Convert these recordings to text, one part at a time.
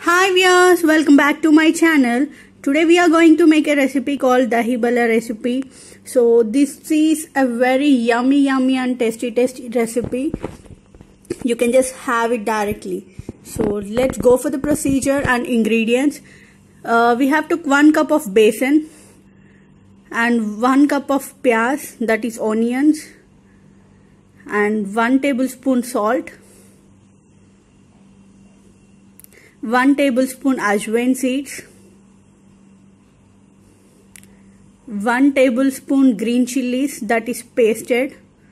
Hi viewers, welcome back to my channel. Today we are going to make a recipe called Dahi Bhalla recipe. So this is a very yummy and tasty recipe. You can just have it directly. So let's go for the procedure and ingredients. We have took 1 cup of besan and 1 cup of pyaz, that is onions, and 1 tablespoon salt, 1 tablespoon ajwain seeds, 1 tablespoon green chilies, that is pasted,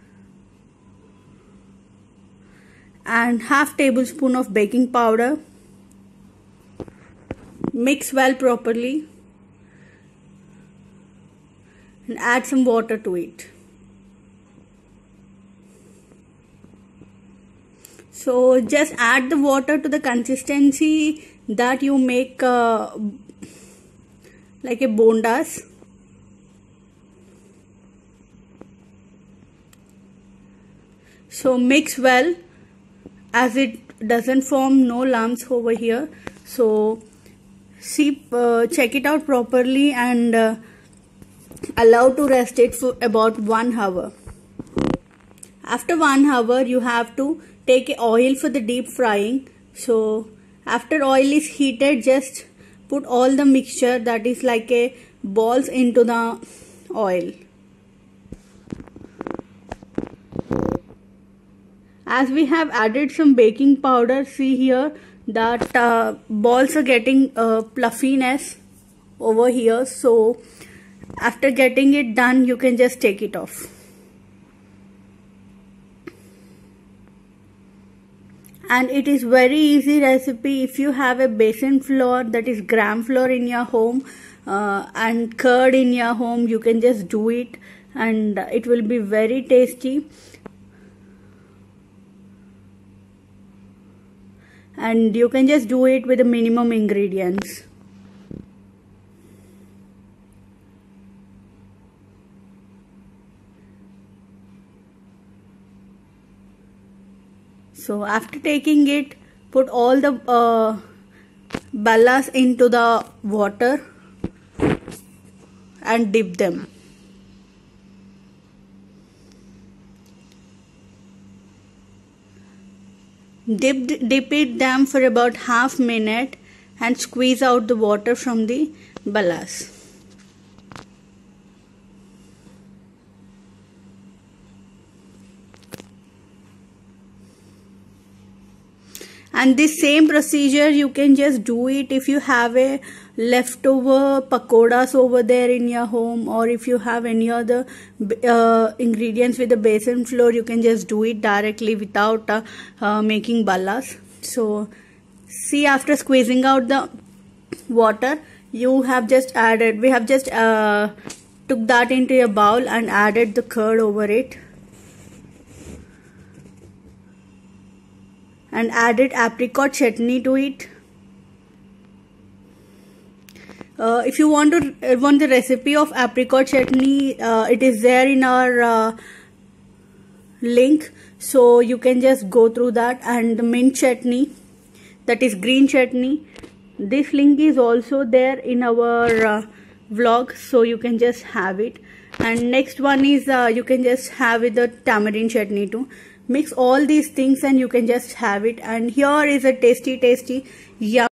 and half tablespoon of baking powder. Mix well properly and add some water to it. So just add the water to the consistency that you make like a bondas. So mix well as it doesn't form no lumps over here. So see, check it out properly and allow to rest it for about 1 hour. After 1 hour you have to take oil for the deep frying. So after oil is heated, just put all the mixture, that is like a balls, into the oil. As we have added some baking powder, see here that balls are getting fluffiness over here. So after getting it done, you can just take it off. And it is very easy recipe. If you have a besan flour, that is gram flour, in your home and curd in your home, you can just do it and it will be very tasty. And you can just do it with the minimum ingredients. So after taking it, put all the bhallas into the water and dip them. Dip it them for about half minute and squeeze out the water from the bhallas. And this same procedure you can just do it if you have a leftover pakodas over there in your home, or if you have any other ingredients with the besan flour, you can just do it directly without making bhallas. So see, after squeezing out the water, you have just added, we have just took that into a bowl and added the curd over it. And added apricot chutney to it. If you want the recipe of apricot chutney, it is there in our link, so you can just go through that. And the mint chutney, that is green chutney, this link is also there in our vlog, so you can just have it. And next one is you can just have with the tamarind chutney too. Mix all these things and you can just have it. And here is a tasty yum